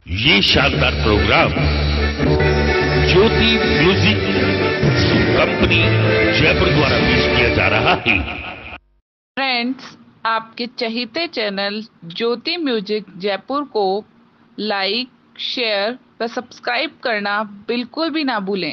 ये शानदार programme Jyoti music company Jaipur द्वारा पेश किया जा रहा है। फ्रेंड्स, आपके चहीते चैनल ज्योति म्यूजिक जयपुर को लाइक, शेयर व सब्सक्राइब करना बिल्कुल भी ना भूलें।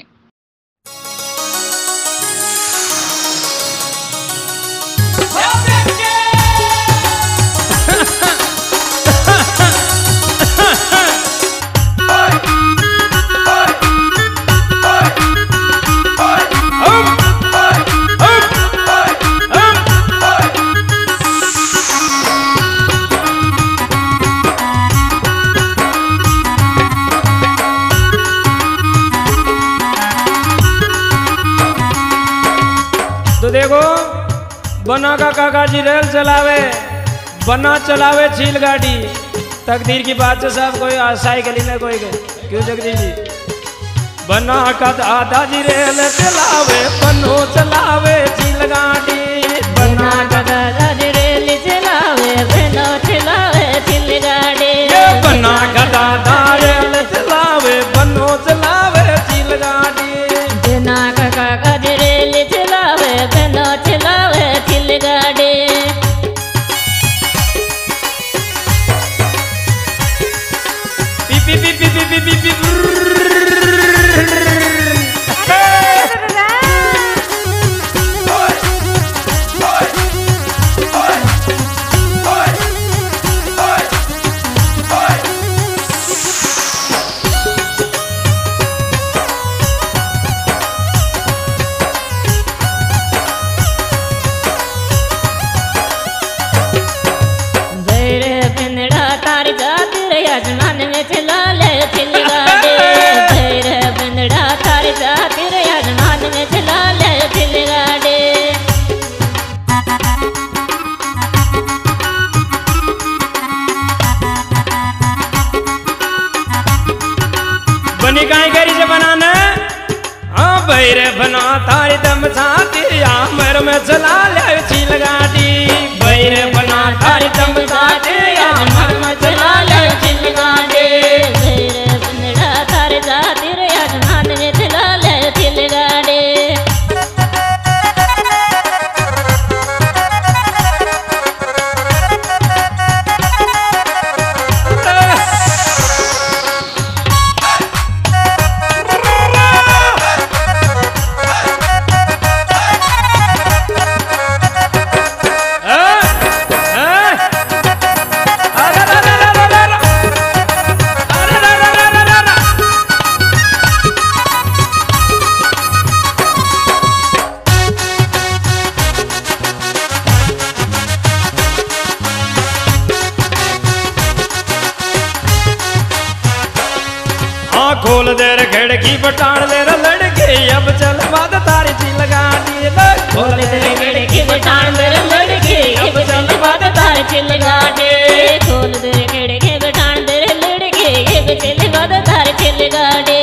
तो देखो, बना का काका जी रेल चलावे, बना चलावे छील गाड़ी। तकदीर की बात से सब कोई साइकिल में कोई गए, क्यों जगदीश जी? बना का दादा जी रेल चलावे, बनो चलावे छील गाड़ी। बना का दादा जी रेल चलावे, बनो चलावे छील गाड़ी। बना का दादा रेल चलावे, बनो चलावे छील गाड़ी। बना का काका जी रेल चलावे, बनो चलावे छील गाड़ी। पी पी पी पी पी पी पी आसमान में चला ले छिल गाड़ी। भैर बंदड़ा तार जातिर आसमान में चला ले छिल गाड़ी। बनी काई करी से बनाना? हाँ भैर बना तारी दम छाती आमर में चला ले छिल गाड़ी। भैर बना तारी दम छाती आमर में चला ले छिल गाड़ी। भैर बंदड़ा तार जातिर आसमान में चला ले छिल गाड़ी। खोल दे रे खिड़की बटाड़ दे रे लड़के, अब चल बाद तारी छिल गाड़ी। खोल दे रे खिड़की बटाड़ दे रे लड़के, अब चल बाद तारी छिल गाड़ी। खोल दे रे खिड़की बटाड़ दे रे लड़के, अब चल बाद तारी छिल गाड़ी।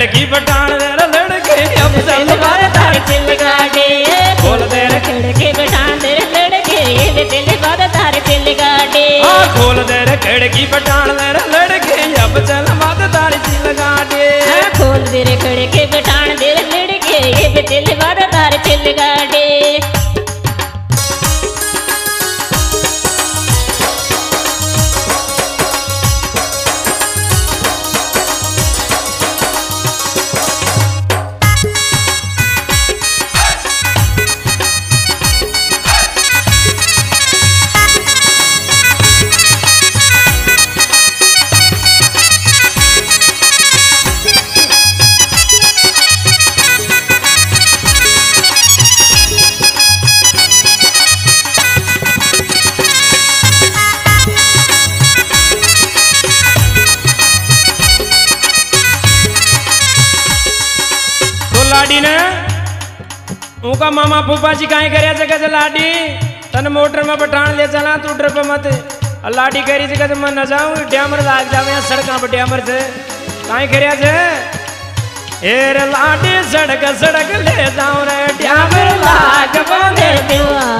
खिड़की पटान दे रे लड़के अब चल बाद तार चिल गाड़े खोल दे रे खिड़की पटान दे रे लड़के अब चल बाद तार चिल गाड़े खोल दे रे खिड़की पटान दे रे लड़के अब चल बाद तार चिल गाड़े खोल दे रे खिड़की पटान दे रे लड़के अब चल बाद तार चिल गाड़े लाडी ने उनका मामा फूफा जी काहे करे जगह लाडी तन मोटर में पठान ले चला तू डर पे मत लाडी कह रही जगह मैं न जाऊं डैमर लाग जावे सड़का पर डैमर से काहे करे जे ए रे लाडी सड़क सड़क ले जाऊं रे डैमर लाग बांधे देवा